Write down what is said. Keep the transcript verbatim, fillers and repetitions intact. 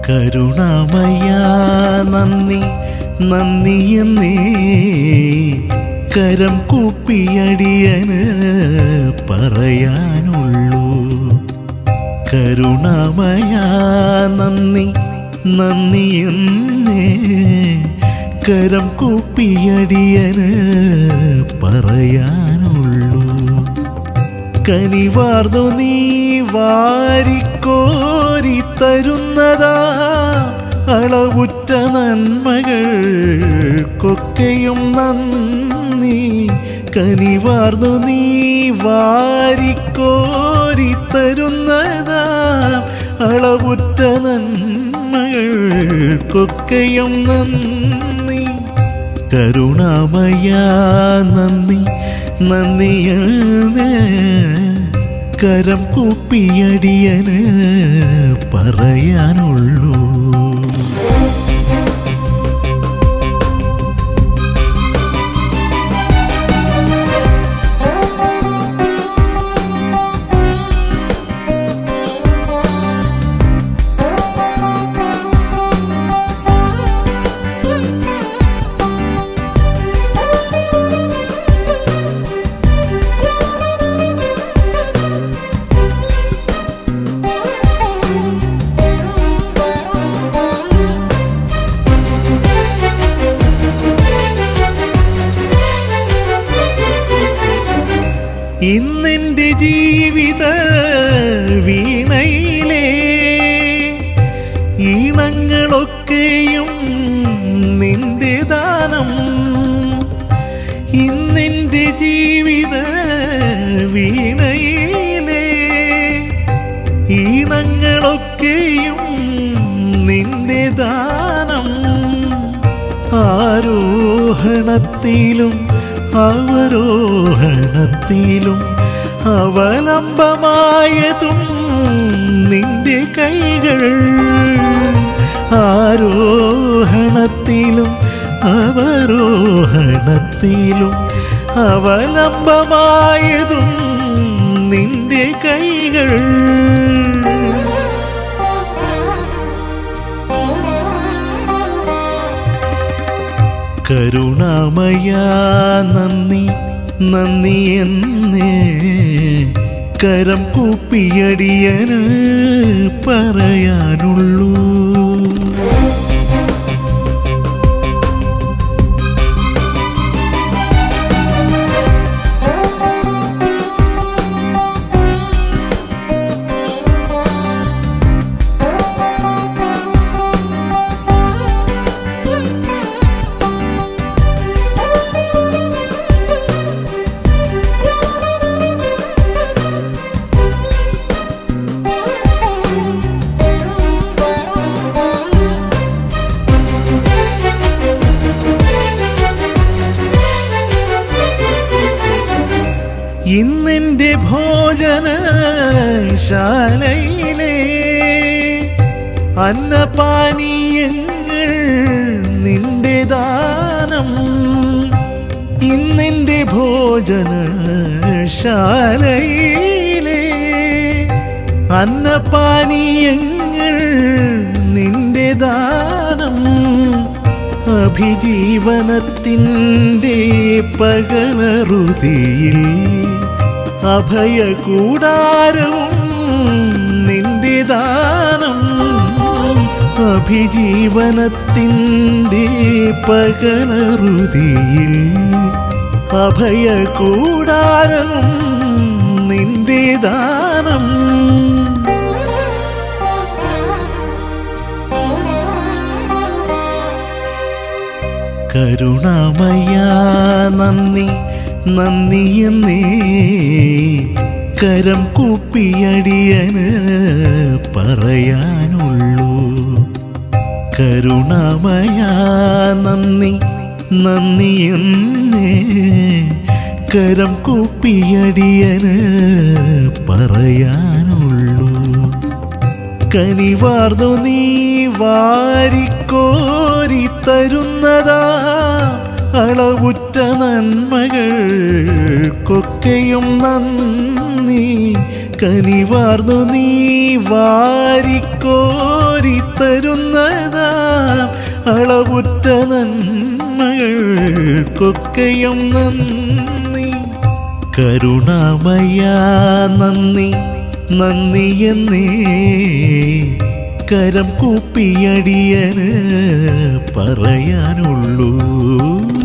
കരുണാമയ നന്ദി നന്ദിയെന്നേ കരം കൂപ്പിയടിയന് പറയാനുള്ളൂ. കരുണാമയ നന്ദി നന്ദിയെന്നേ കരം കൂപ്പിയടിയന് പറയാനുള്ളൂ. കനിവാർന്നു നീ വാരിക്കോരി തരുന്നതാ അളവുറ്റ നന്മകൾക്കൊക്കെയും നന്ദി. കനിവാർന്നു നീ വാരിക്കോരി തരുന്നതാ അളവുറ്റ നന്മകൾക്കൊക്കെയും നന്ദി. കരുണാമയ നന്ദി നന്ദിയെന്നേ കരം കൂപ്പിയടിയന് പറയാനുള്ളൂ. ഇന്നെൻ്റെ ജീവിത വീണയിലെ ഈണങ്ങളൊക്കെയും നിന്റെ ദാനം. ഇന്നെൻ്റെ ജീവിത വീണയിലെ ഈണങ്ങളൊക്കെയും നിന്റെ ദാനം. ആരോഹണത്തിലും അവരോഹണത്തിലും അവലംബമായതും നിന്റെ കൈകൾ. ആരോഹണത്തിലും അവരോഹണത്തിലും അവലംബമായതും നിന്റെ കൈകൾ. കരുണാമയ നന്ദി നന്ദിയെന്നേ കരം കൂപ്പിയടിയന് പറയാനുള്ളൂ. ഇന്നെൻ്റെ ഭോജനശാലയിലെ അന്നപാനീയങ്ങൾ നിന്റെ ദാനം. ഇന്നെൻ്റെ ഭോജനശാലയിലെ അന്നപാനീയങ്ങൾ നിന്റെ ദാനം. അഭിജീവനത്തിൻ്റെ പകലറുതിയിൽ അഭയകൂടാരവും നിന്റെ ദാനം. അഭിജീവനത്തിൻ്റെ പകലറുതിയിൽ അഭയകൂടാരവും നിന്റെ ദാനം. കരുണാമയ നന്ദി നന്ദിയെന്നേ കരം കൂപ്പിയടിയന് പറയാനുള്ളൂ. കരുണാമയ നന്ദി നന്ദിയെന്നേ കരം കൂപ്പിയടിയന് പറയാനുള്ളൂ. കനിവാർന്നു നീ വാരിക്കോരി തരുന്നതാ അളവുറ്റ നന്മകൾക്കൊക്കെയും നന്ദി. കനിവാർന്നു നീ വാരിക്കോരി തരുന്നതാ അളവുറ്റ നന്മകൾക്കൊക്കെയും നന്ദി. കരുണാമയ നന്ദി നന്ദി എന്നേ കരം കൂപ്പിയടിയന് പറയാനുള്ളൂ.